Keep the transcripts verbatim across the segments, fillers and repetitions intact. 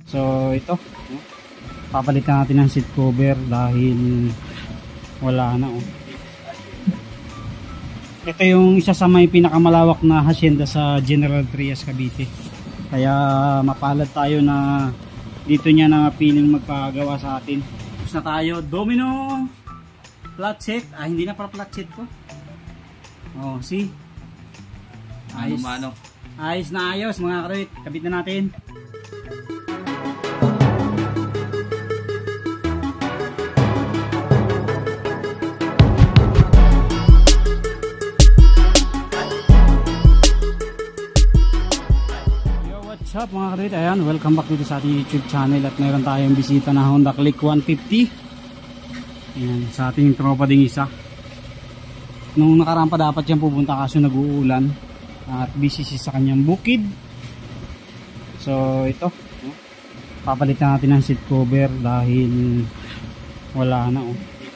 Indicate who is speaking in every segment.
Speaker 1: So ito, papalitan natin ng seat cover dahil wala na oh. Ito yung isa sa may pinakamalawak na hacienda sa General Trias, Cavite. Kaya mapalad tayo na dito niya na piling magpagawa sa atin. Tapos na tayo, domino flat set. Ah, hindi na para flat set ko. Oh, see? Ayos,
Speaker 2: mano, mano.
Speaker 1: Ayos na ayos mga karit. Kabit na natin. What's up mga karit? Ayan, welcome back dito sa ating YouTube channel. At meron tayong bisita na Honda Click one fifty. Ayan, sa ating tropa ding isa. Nung nakaraan pa dapat yan pupunta kaso nag-uulan. At busy siya sa kanyang bukid. So ito, papalitan natin ng seat cover dahil wala na oh.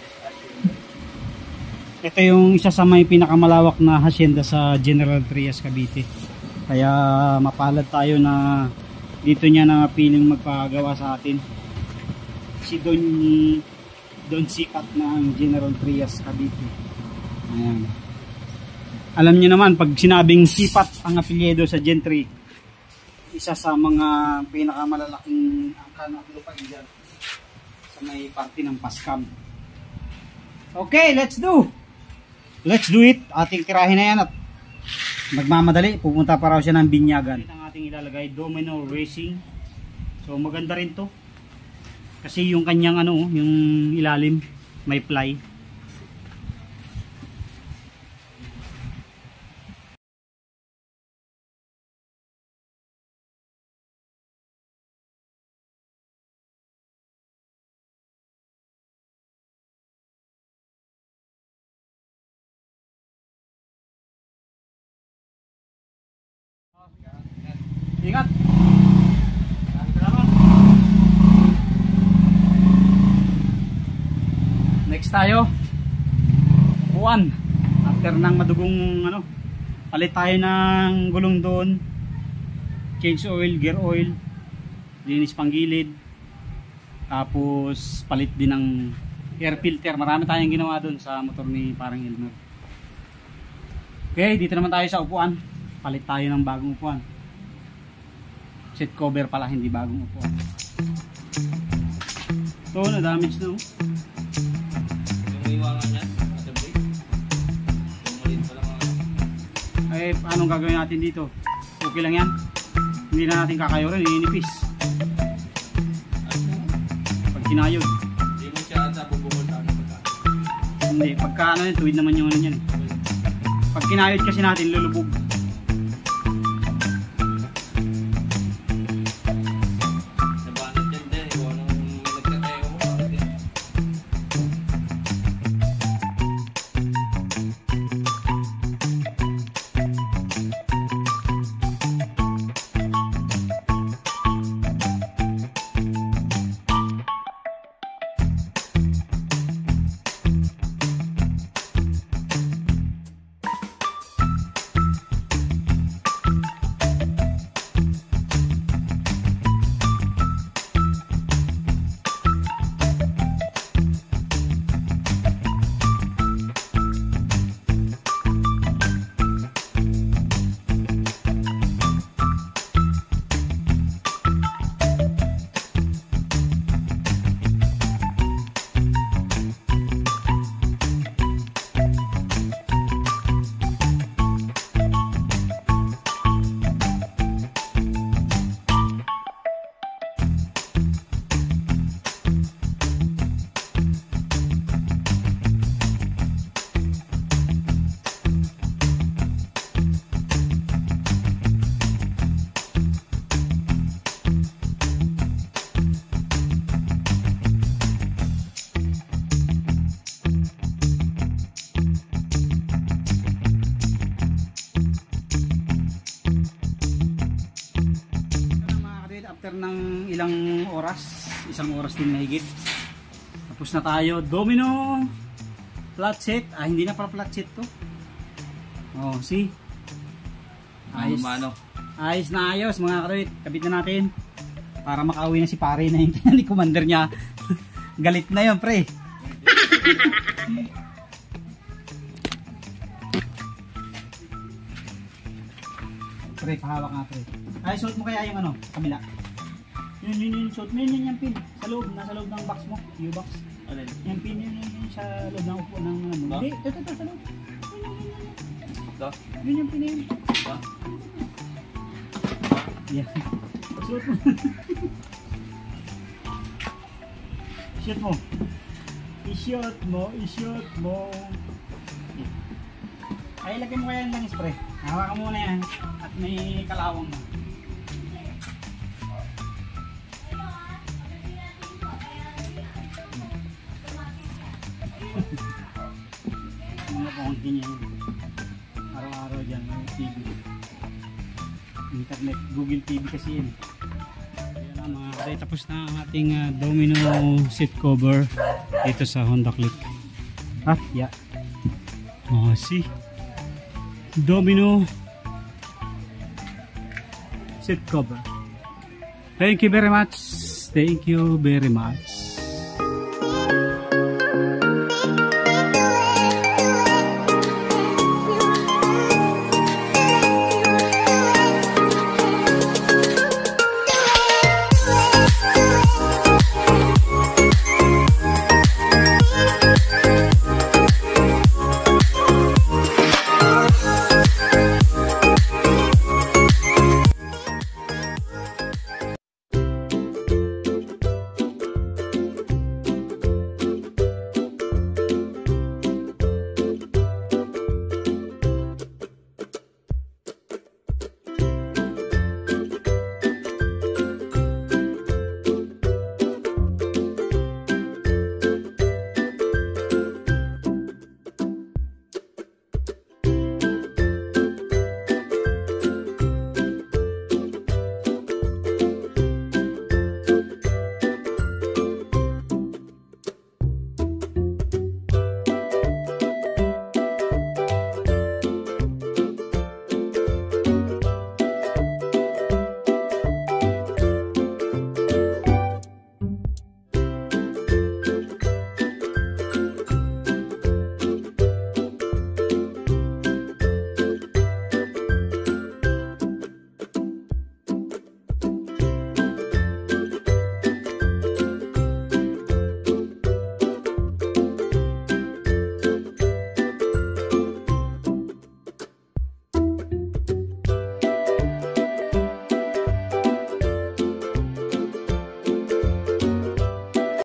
Speaker 1: Ito yung isa sa may pinakamalawak na hacienda sa General Trias, Cavite. Kaya mapalad tayo na dito niya na piling magpagawa sa atin. Si Don Don Sikat ng General Trias, Cavite. Ayan. Alam niyo naman pag sinabing Sipat ang apelyido sa Gentry, isa sa mga pinakamalalaking angka ng lupa diyan sa may parte ng Pascam. Okay, let's do. Let's do it. Ating tirahin na yan at magmamadali, pupunta pa raw siya ng Binyagan. Ang ating ilalagay, Domino Racing. So maganda rin to. Kasi yung kanyang ano, yung ilalim may ply. Ingat. Salamat. Next tayo. Upuan. After ng madugong ano, palit tayo ng gulong doon. Change oil, gear oil. Linis panggilid. Tapos palit din ng air filter. Marami tayong ginawa doon sa motor ni parang Elmer. Okay, dito naman tayo sa upuan. Palit tayo ng bagong upuan. Seat cover pala, hindi bagong upuan. Ito, na-damage na.
Speaker 2: Yung iwangan niya, at the brake. Yung malin pa lang mga...
Speaker 1: Eh, anong gagawin natin dito? Okay lang yan. Hindi na natin kakayurin, ininipis. Pag kinayod.
Speaker 2: Hindi mo siya ata bubukol na pagka.
Speaker 1: Hindi, pagka ano yun, tuwid naman yung ano yan. Pag kinayod kasi natin, lulubog. After ng ilang oras, isang oras din mahigit, tapos na tayo. Domino flat set. Ah, hindi na para flat set to. Oh, see? Ayos,
Speaker 2: mano, mano.
Speaker 1: ayos na ayos mga karit. Kabit na natin. Para makauwi na si pare na yung ni commander niya. Galit na yun, pre. Pre, pahawak nga, pre. Ay, suot mo kaya yung ano, kabila. Yun, yun, yun, suot mo yun, yun, yung pin. Sa loob, nasa loob ng box mo, U-box.
Speaker 2: Alin?
Speaker 1: Yung pin, yun, yun, yun, sa loob ng upo ng ano mo.
Speaker 2: Ba?
Speaker 1: Hindi, ito, ito, sa loob. Yun, yun, yun, yun.
Speaker 2: Da?
Speaker 1: Yun yung pin na yun.
Speaker 2: Da?
Speaker 1: Yeah. Suot mo. Shoot mo. I-shoot mo, i-shoot mo. Ay, lagay mo kaya yung langis, pre. Hawakan mo muna yan. At may kalawang mo. Mga pangkin niya yun. Araw-araw dyan, may T V. Internet, Google T V kasi yun. Ayan na mga kare, tapos na ang ating uh, domino seat cover dito sa Honda Click. Ah, yeah. Oh, see? Domino seat cover. Thank you very much. Thank you very much.